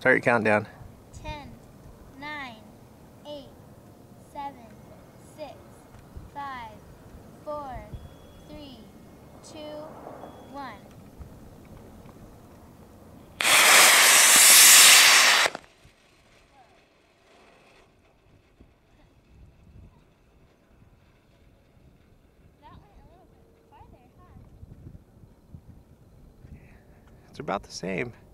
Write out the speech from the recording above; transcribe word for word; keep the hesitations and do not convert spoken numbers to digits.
Start your countdown. ten, nine, eight, seven, six, five, four, three, two, one. That went a little bit farther, huh? It's about the same.